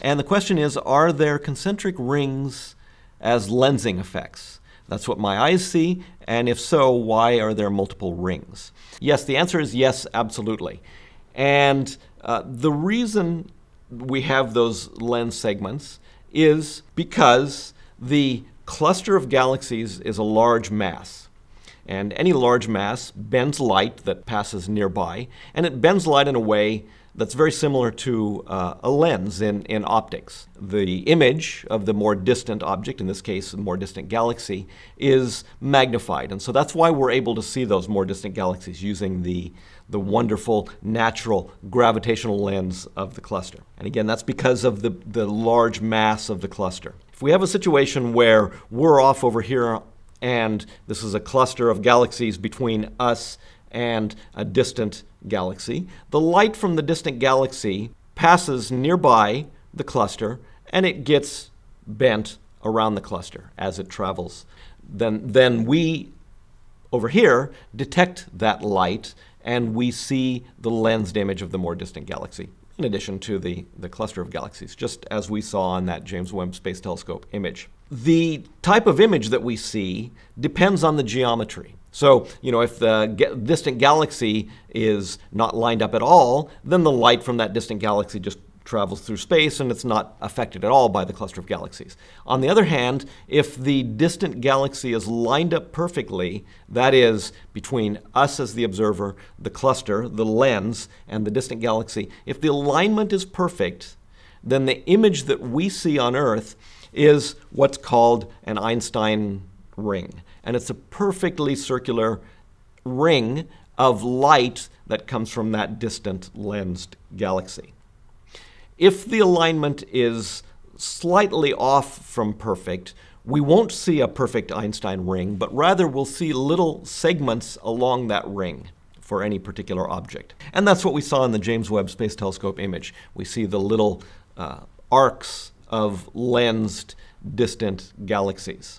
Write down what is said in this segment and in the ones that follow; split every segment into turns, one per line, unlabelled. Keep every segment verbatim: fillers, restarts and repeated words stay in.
And the question is, are there concentric rings as lensing effects? That's what my eyes see, and if so, why are there multiple rings? Yes, the answer is yes, absolutely. And uh, the reason we have those lens segments is because the cluster of galaxies is a large mass. And any large mass bends light that passes nearby, and it bends light in a way that's very similar to uh, a lens in, in optics. The image of the more distant object, in this case the more distant galaxy, is magnified. And so that's why we're able to see those more distant galaxies using the, the wonderful natural gravitational lens of the cluster. And again, that's because of the, the large mass of the cluster. If we have a situation where we're off over here and this is a cluster of galaxies between us and a distant galaxy, the light from the distant galaxy passes nearby the cluster and it gets bent around the cluster as it travels. Then, then we, over here, detect that light and we see the lensed image of the more distant galaxy, in addition to the, the cluster of galaxies, just as we saw on that James Webb Space Telescope image. The type of image that we see depends on the geometry. So, you know, if the distant galaxy is not lined up at all, then the light from that distant galaxy just travels through space and it's not affected at all by the cluster of galaxies. On the other hand, if the distant galaxy is lined up perfectly, that is, between us as the observer, the cluster, the lens, and the distant galaxy, if the alignment is perfect, then the image that we see on Earth is what's called an Einstein ring. And it's a perfectly circular ring of light that comes from that distant lensed galaxy. If the alignment is slightly off from perfect, we won't see a perfect Einstein ring, but rather we'll see little segments along that ring for any particular object. And that's what we saw in the James Webb Space Telescope image. We see the little uh, arcs of lensed distant galaxies.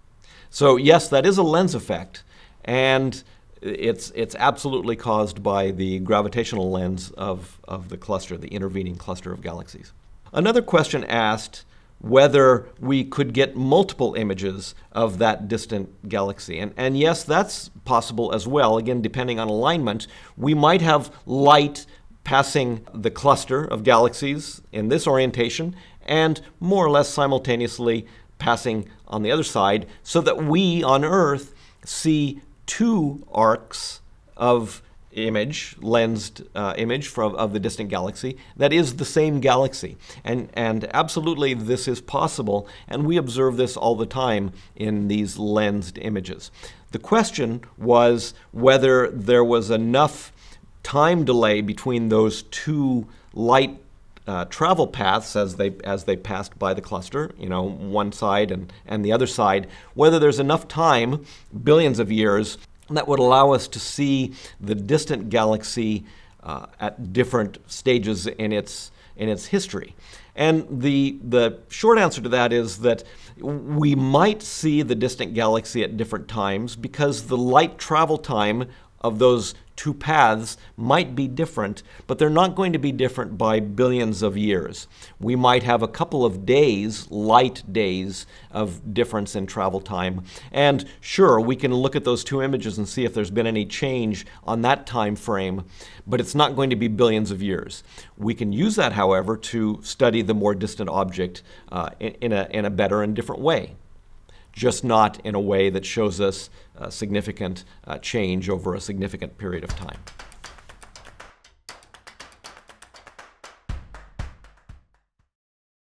So yes, that is a lens effect, and it's, it's absolutely caused by the gravitational lens of, of the cluster, the intervening cluster of galaxies. Another question asked whether we could get multiple images of that distant galaxy. And, and yes, that's possible as well. Again, depending on alignment, we might have light passing the cluster of galaxies in this orientation and more or less simultaneously passing on the other side, so that we on Earth see two arcs of image, lensed uh, image from, of the distant galaxy that is the same galaxy. And, and absolutely this is possible, and we observe this all the time in these lensed images. The question was whether there was enough time delay between those two light Uh, travel paths as they as they passed by the cluster, you know, one side and, and the other side, whether there's enough time, billions of years, that would allow us to see the distant galaxy uh, at different stages in its in its history. And the the short answer to that is that we might see the distant galaxy at different times because the light travel time of those two paths might be different, but they're not going to be different by billions of years. We might have a couple of days, light days, of difference in travel time. And sure, we can look at those two images and see if there's been any change on that time frame, but it's not going to be billions of years. We can use that, however, to study the more distant object uh, in, in, a, in a better and different way, just not in a way that shows us uh, significant uh, change over a significant period of time.